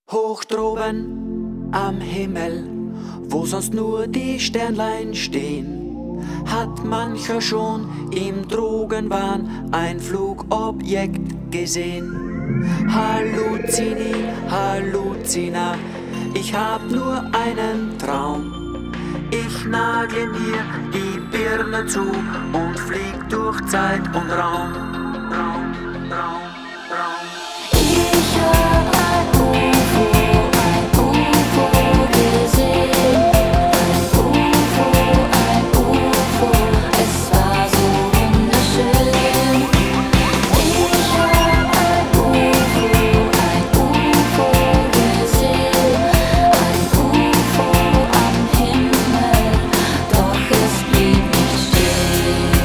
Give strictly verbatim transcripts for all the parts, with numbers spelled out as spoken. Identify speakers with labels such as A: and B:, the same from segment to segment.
A: Hoch droben am Himmel, wo sonst nur die Sternlein stehen, hat mancher schon im Drogenwahn ein Flugobjekt gesehen. Halluzini, Halluzina, ich hab nur einen Traum. Ich nagel mir die Birne zu und flieg durch Zeit und Raum. Raum, Raum, Raum.
B: Ich hab ein U F O, ein U F O gesehen. Ein U F O, ein U F O, es war so wunderschön. Ich hab ein U F O, ein U F O gesehen. Ein U F O am Himmel, doch es blieb nicht stehen.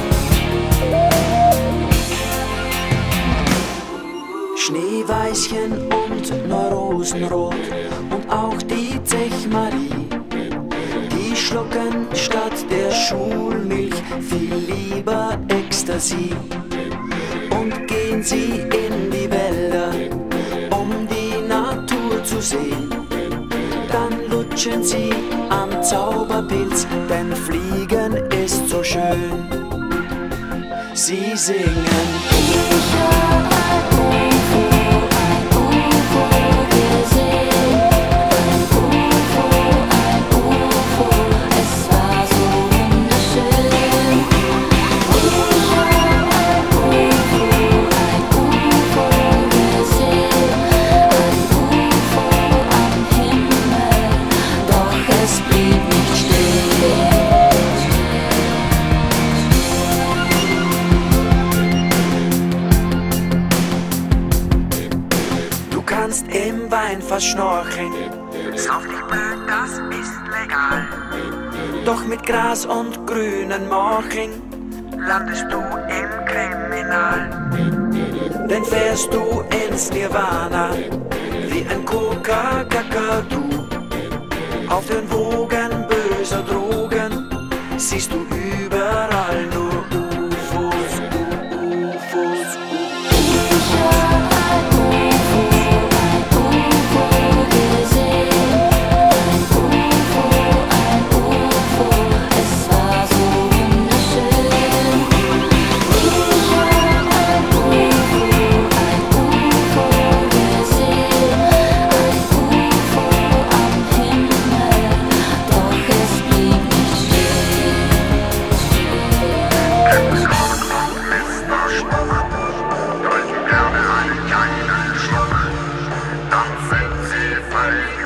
A: Schneeweißchen und Neurosenrot und auch die Zechmarie, die schlucken statt der Schulmilch viel lieber Ecstasy. Und gehen sie in die Wälder, um die Natur zu sehen, dann lutschen sie am Zauberpilz, denn Fliegen ist so schön. Sie singen.
B: Ich hab ein U F O, ein U F O gesehen. Ein U F O, ein U F O, es war so wunderschön. Ich hab ein U F O, ein U F O gesehen. Ein U F O am Himmel, doch es blieb nicht stehen.
A: Du kannst im Weinfass schnorcheln, ist auf dich blöd, das ist legal. Doch mit Gras und grünen Morcheln landest du im Kriminal. Denn fährst du ins Nirvana wie ein Coca-Kakadu auf den Wogen böser Drogen, siehst du überall nur U F Os, U F Os, U F Os.
B: Ich hab ein U F O, ein U F O gesehen. Ein U F O, ein U F O, es war so wunderschön. Ich hab ein U F O, ein U F O gesehen. Ein U F O am Himmel, doch es blieb nicht stehen.
C: Mister Schmuck, trinken gerne einen kleinen Schluck, dann sind sie völlig